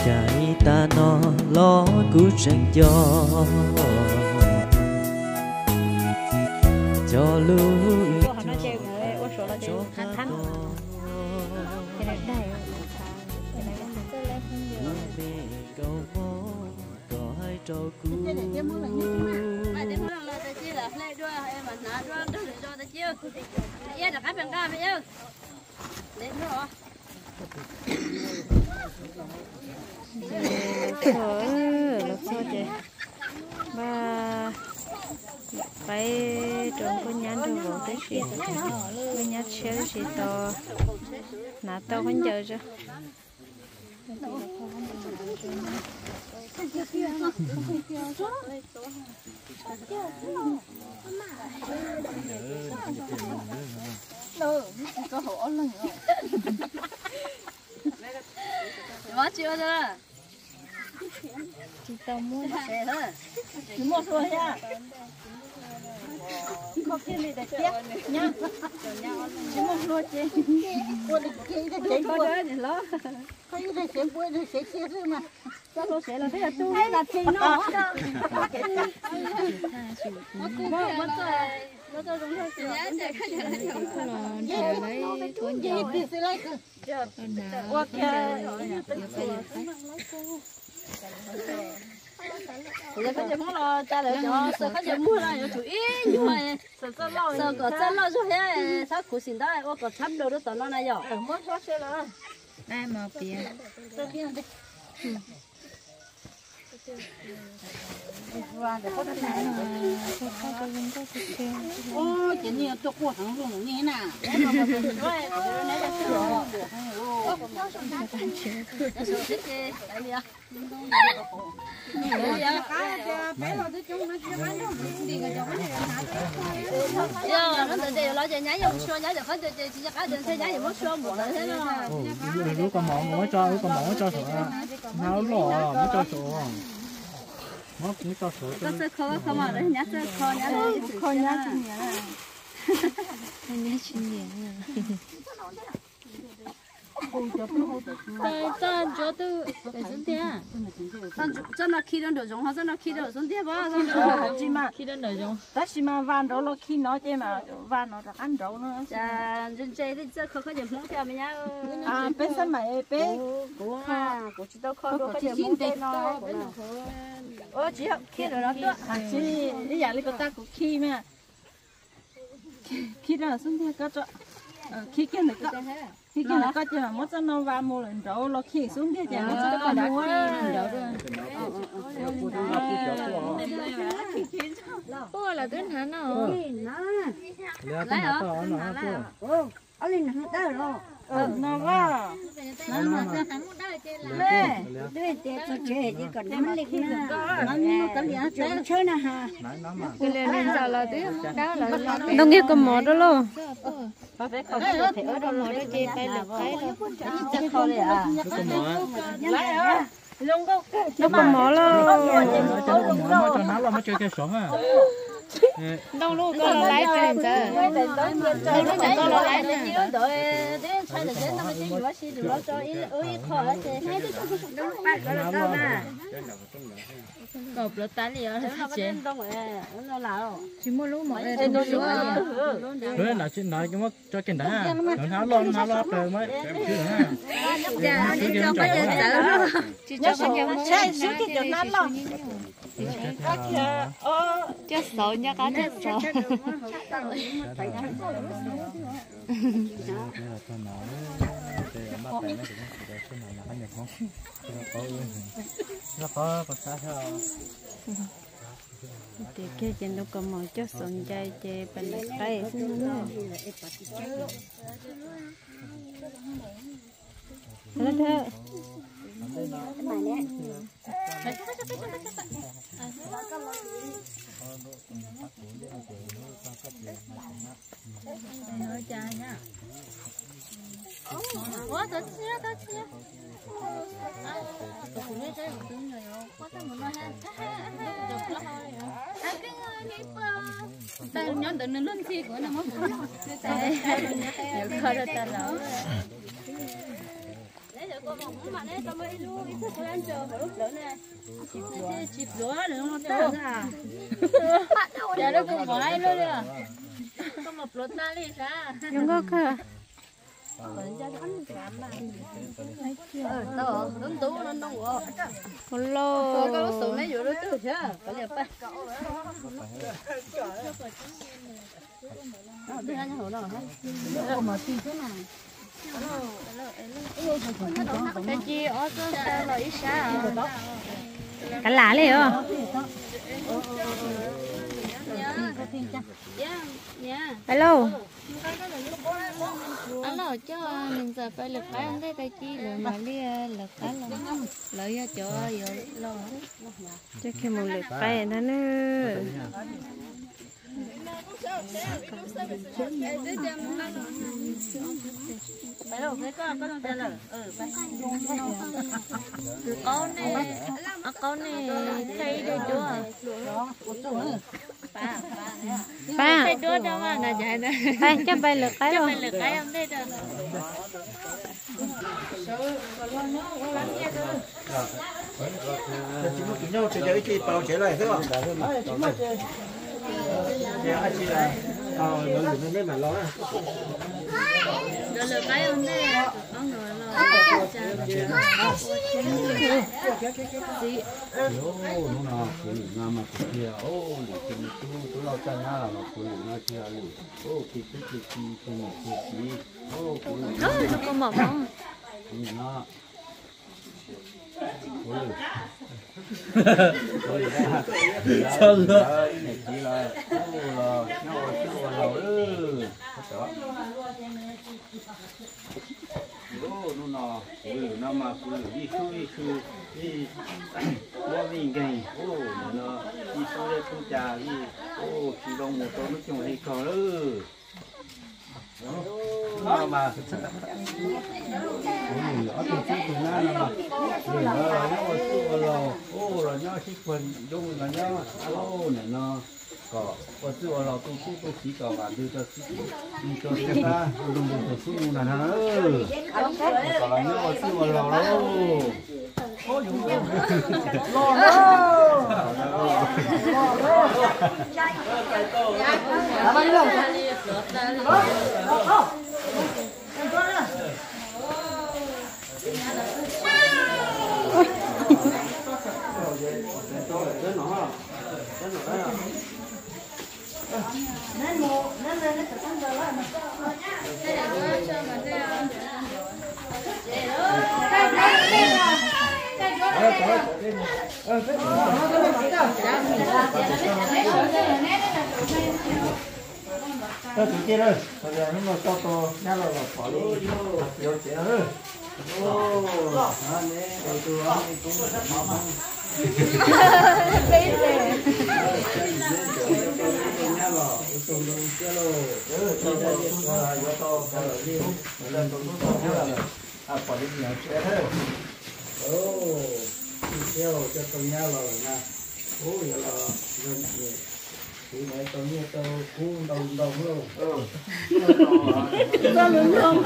chạy ta nó lo cú tranh cho lưu nó chơi người ô số là chơi hắn thắng cái này đây cái này tôi lấy không nhiều có hai trâu cú và phải trồng con nhãn đồ vào tới gì con nhãn chéo gì to nát to con giờ chứ Má chưa chưa? chị tao mua Để thôi. mua rồi nha có cái gì để tiếp nhá chỉ mua rồi chị Cô đi cái có đứa gì lo cái sẽ quên rồi sẽ rồi mà. cho nó sẽ là thế là tôi Hay là chị nó. nó tôi đúng rồi chị nhá để lấy thốn dầu Giờ phải chấm lo cha để cho sợ phải chấm mua là chủ ý nhưng mà sợ có chân lo rồi thế sao苦心ได้我个差不多都到那了 mất hết rồi đó ai mà tiền ô chỉ nhiều tôi qua thằng luôn như thế nào nó tự đều lo cho nhái dùng xua nhái được hết chỉ cho cá đường thế nhái mất xua một lần thế nào lúc còn mỏng mới cho sữa nấu lò mới cho sữa mất mới cho sữa có sơ khó không mà đấy nhá sơ khó nhá đấy khó nhá chuyên nghiệp chân chỗ tư để xuống tiền chân là khi đơn đồ giống họ chân là khi đơn xuống tiền bao chỉ mà khi đơn đồ giống ta chỉ mà van đó là khi nó chơi mà van nó ăn rau nữa à dân chơi thì chơi khó điểm không theo mình nhá à bên sân mày bên của chị đâu khó đâu chỉ xin tiền nó ô chị khi rồi đó à chị bây giờ lấy cái ta của khi mà khi đó xuống tiền có cho khi kia này có khi kia này có chứ mà mất cho nó vào mua lần rau lo khi xuống kia chẳng mất cho nó mua lần rau ô là cái hả nó lấy hả ở đây nó đỡ rồi nó vào nó lê đây để cho chơi chỉ còn nắm lịch nó có liền chơi chơi nè ha cái lên giờ là tí đó là đông nghe cầm mỏ đó luôn có phải không thể ở đâu mà chơi phải được cái đâu chắc khó đấy à nó cầm mỏ luôn mới cho nó là mới chơi cái sổ ha đâu luôn có là lái trên trời đâu lúc này có lái trên chiếu đội đến sai được đến năm mươi chín bác sĩ được lo cho ít khó là thế hay thì không đúng phải có là đâu mà cọp lợt tán đi ở chế nó nào chỉ mua lúa mà rồi là chuyện nói cái mất cho cái đá nó lo rồi mới chứ ha dạ cho có gì sợ chỉ cho con nhau chơi suốt cái chỗนั้นlo chết sợ nha cả chết sợ nó có sao thì kia trên đâu có mồi cho sồn chay chè bên đây xin nó thế nói cha nha quá tốt chia tôi cũng nghe thấy một tiếng người không có tới một nơi được lo à cái người ta nhóm tự nên lên thi của nó mất nhiều khó được ta lỡ giờ có mỏng mà đấy tao mới lu ít thôi ăn chờ phải lúc lớn này chip lúa nữa nó tao ra giờ nó cũng bỏ lại luôn rồi có một lúa ta đi ra đúng không cơ tao đứng tú lên đông của con lô có lúc xuống đấy rồi đó chứ chưa có đẹp pas đi ăn hổ nào hả cái chi ở số sao là ít sao cả lá liền không hello alo cho mình giờ phải lực cái không thấy cái chi rồi mà đi lực cái là lợi cho lo cho khi một lực cái nó nữa phải đâu cái con ra là con này thấy được chưa ba thấy đứa đâu mà là chạy đây đây cho bay lực cái luôn lực cái không thấy đâu chỉ một chút nhau chơi cái bao chế này thế không? Dạ chị là nó mấy mà lo rồi lực cái không thấy có người nó có mỏng không? sao nữa? nó nó mà đi mua viên cây nó đi số để thu trà đi chỉ đồng một số nó chung hay còn nữa nó mà ở trên chỗ của nó mà nó là nhớ chỉ phần đúng là nhớ này nó có chứ là tôi chỉ có bạn đưa cho đi cho cái ta dùng một số là nó còn là nhớ chứ là lo Tôi chỉ kia rồi, bây giờ nó cho tôi nhá là bỏ đi, nhiều chuyện rồi. Anh ấy, tôi ăn cũng mắm mà. Thì mẹ tôi như tôi cuốn đồng luôn. Có luôn không?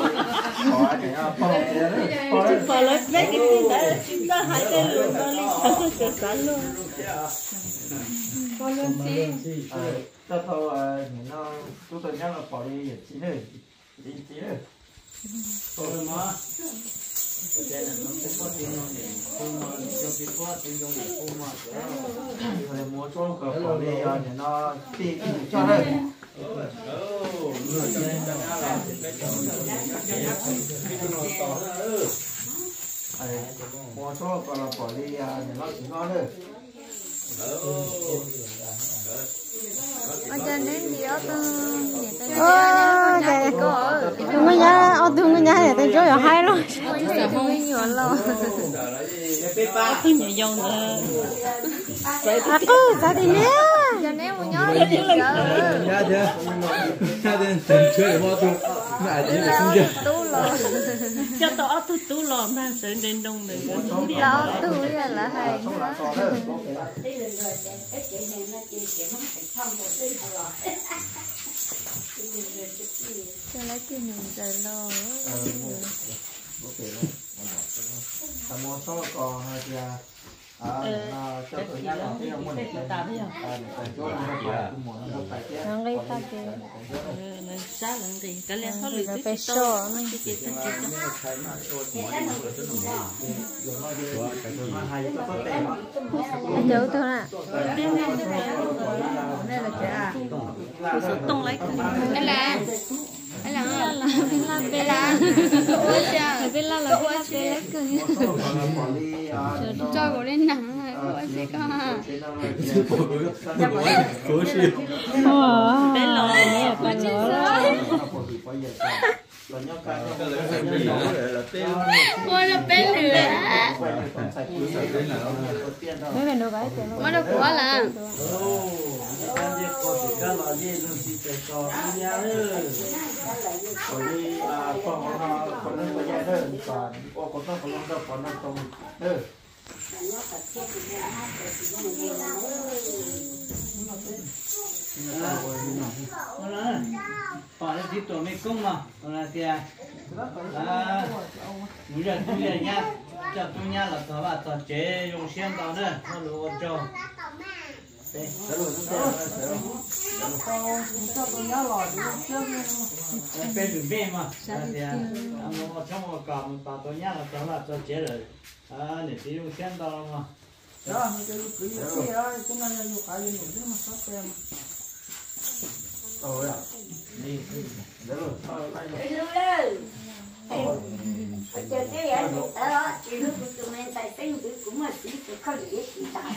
Bỏ lấy mấy cái gì đấy, chúng ta hai tên luôn, nó lên thật sự sẵn luôn. Có luôn gì? Cho tôi nó chúng tôi nhắc là bỏ đi chỉ thôi, chỉ thôi. Tôi mà ở đây là nó cũng có tiếng nói để không mà cho cái quá tiếng trong để không mà rồi mua cho cái bỏ đi thì nó tìm cho đây mua cho cái là bỏ đi thì nó chỉ ngon thôi ở trên đến đi ở đừng có nhá, đừng có nhá để tôi cho hai rồi, sẽ không nhiều lo. Tôi nhảy dòng nữa. Sao thì nhé? Giờ nếu mà nhớ đi giờ. Nhá chưa? Nhá chưa? Từng chơi hoa tu. Lại đi là không chưa? Tu lo. cho tao tu lo mà sợ đến đông này. Lo tu là hay. Cho lấy tiền mình giờ lo. Tamo số còn thì cho tụi nhau làm cái món này tại chỗ là muốn phải cái nó gây ta cái nó sát lần thì cái liền thôi lười phải cái sổ nó chỉ anh nhớ tôi nè tung lấy anh là bên là quá chứ cho cô lên nắng này quá chứ con bên lò nè bên lò mua nó bên lửa mấy bên đâu cái mua nó của là còn cái tít tuổi mấy công mà còn là kia người dân tu viện nha cho tu nha là có bà tọt chế dùng xiên tao nữa nó lúa cho bên đường bên mà nó trong một cọng tao tu nha là có bà tọt chế rồi để sử dụng xiên tao mà đi được rồi chơi cái vậy đó chị lúc tụi mình tài sinh cũng mà chỉ có gì chị tài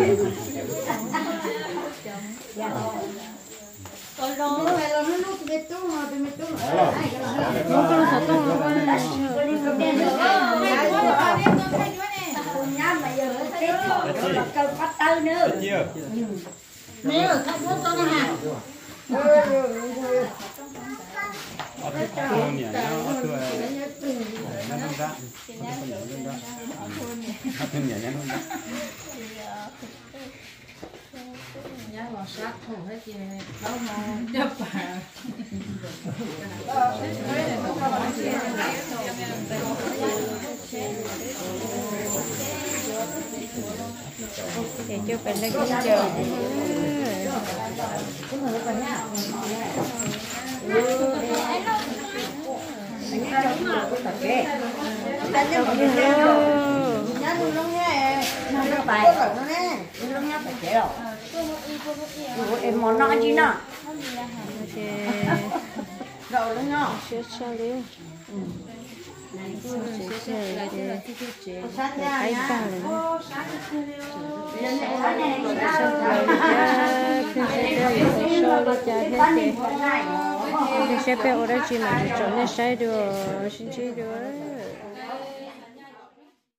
còn đó là nó lúc cáiตู้mà tụi mìnhตู้ nó có thật không nó câu bắt tay nữa nếu không có con hả để cho bạn lấy cái chờ em món nó gì nè đậu nó nhỏ chưa cho đi cái cả là sẽ bé ở đây chỉ mà chọn để sai được xin chỉ được